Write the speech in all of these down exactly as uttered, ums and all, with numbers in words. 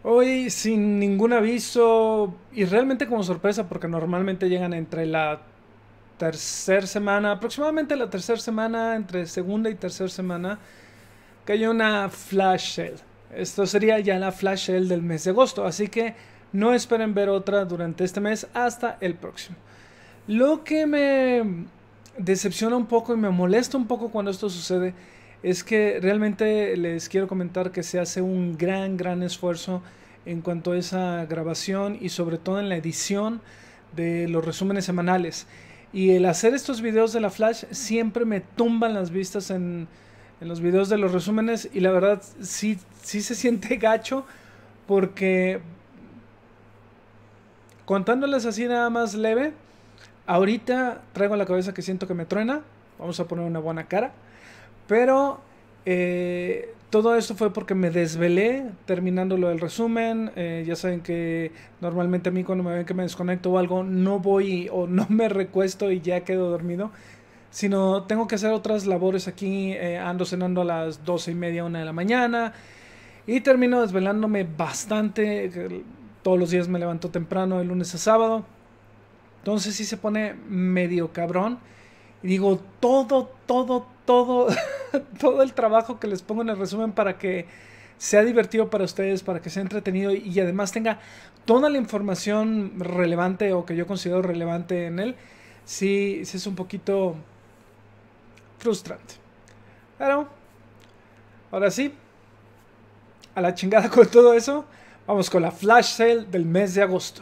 Hoy sin ningún aviso y realmente como sorpresa porque normalmente llegan entre la tercera semana, aproximadamente la tercera semana, entre segunda y tercera semana, que hay una flash sale. Esto sería ya la flash sale del mes de agosto, así que no esperen ver otra durante este mes hasta el próximo. Lo que me decepciona un poco y me molesta un poco cuando esto sucede es que realmente les quiero comentar que se hace un gran, gran esfuerzo en cuanto a esa grabación y sobre todo en la edición de los resúmenes semanales. Y el hacer estos videos de la Flash siempre me tumban las vistas en, en los videos de los resúmenes y la verdad sí, sí se siente gacho porque contándoles así nada más leve, ahorita traigo en la cabeza que siento que me truena, vamos a poner una buena cara. Pero eh, todo esto fue porque me desvelé terminando lo del resumen. Eh, ya saben que normalmente a mí cuando me ven que me desconecto o algo, no voy o no me recuesto y ya quedo dormido. Sino tengo que hacer otras labores aquí. Eh, ando cenando a las doce y media, una de la mañana. Y termino desvelándome bastante. Todos los días me levanto temprano de lunes a sábado. Entonces sí se pone medio cabrón. Y digo, todo, todo, todo, todo el trabajo que les pongo en el resumen para que sea divertido para ustedes, para que sea entretenido y además tenga toda la información relevante o que yo considero relevante en él, sí, sí es un poquito frustrante. Pero, ahora sí, a la chingada con todo eso, vamos con la flash sale del mes de agosto.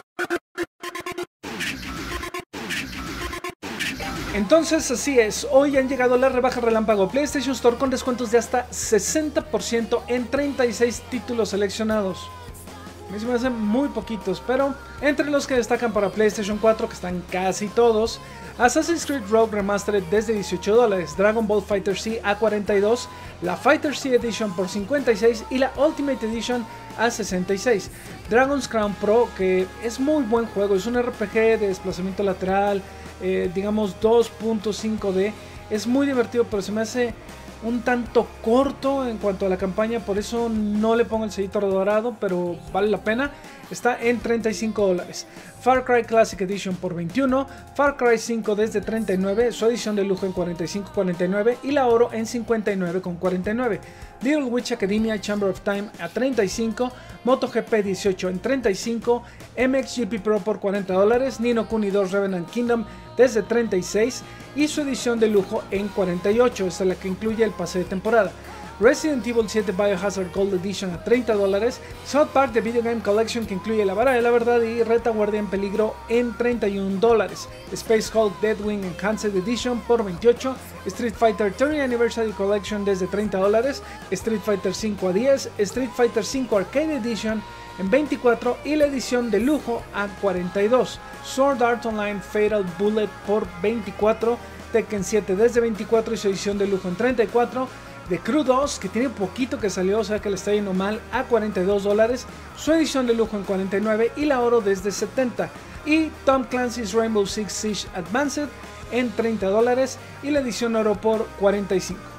Entonces así es, hoy han llegado las rebajas relámpago PlayStation Store con descuentos de hasta sesenta por ciento en treinta y seis títulos seleccionados. A mí se me hacen muy poquitos, pero entre los que destacan para PlayStation cuatro, que están casi todos, Assassin's Creed Rogue Remastered desde dieciocho dólares, Dragon Ball FighterZ a cuarenta y dos, la FighterZ Edition por cincuenta y seis y la Ultimate Edition a sesenta y seis. Dragon's Crown Pro, que es muy buen juego, es un R P G de desplazamiento lateral, eh, digamos dos punto cinco D, es muy divertido, pero se me hace un tanto corto en cuanto a la campaña, por eso no le pongo el sellito dorado, pero vale la pena. Está en treinta y cinco dólares. Far Cry Classic Edition por veintiuno, Far Cry cinco desde treinta y nueve, su edición de lujo en cuarenta y cinco cuarenta y nueve y la oro en cincuenta y nueve cuarenta y nueve. Little Witch Academia Chamber of Time a treinta y cinco, MotoGP dieciocho en treinta y cinco, M X G P Pro por cuarenta dólares, Ni no Kuni dos Revenant Kingdom desde treinta y seis y su edición de lujo en cuarenta y ocho, esta es la que incluye el pase de temporada. Resident Evil siete Biohazard Gold Edition a treinta dólares, South Park The Video Game Collection que incluye la vara de la verdad y Retaguardia en peligro en treinta y un dólares, Space Hulk Deadwing Enhanced Edition por veintiocho, Street Fighter treinta Anniversary Collection desde treinta dólares, Street Fighter cinco a diez, Street Fighter cinco Arcade Edition en veinticuatro y la edición de lujo a cuarenta y dos, Sword Art Online Fatal Bullet por veinticuatro, Tekken siete desde veinticuatro y su edición de lujo en treinta y cuatro, The Crew dos, que tiene poquito que salió, o sea que le está yendo mal, a cuarenta y dos dólares, su edición de lujo en cuarenta y nueve y la oro desde setenta, y Tom Clancy's Rainbow Six Siege Advanced en treinta dólares y la edición oro por cuarenta y cinco.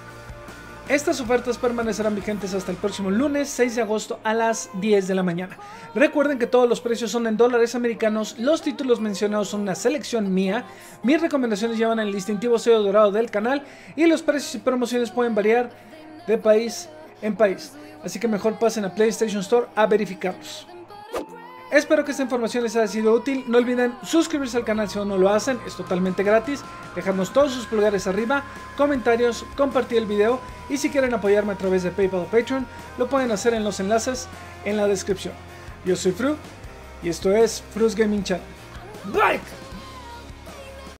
Estas ofertas permanecerán vigentes hasta el próximo lunes seis de agosto a las diez de la mañana. Recuerden que todos los precios son en dólares americanos, los títulos mencionados son una selección mía, mis recomendaciones llevan el distintivo sello dorado del canal y los precios y promociones pueden variar de país en país. Así que mejor pasen a PlayStation Store a verificarlos. Espero que esta información les haya sido útil. No olviden suscribirse al canal si aún no lo hacen, es totalmente gratis. Dejarnos todos sus pulgares arriba, comentarios, compartir el video y si quieren apoyarme a través de PayPal o Patreon, lo pueden hacer en los enlaces en la descripción. Yo soy Fru y esto es Fru's Gaming Channel. Like.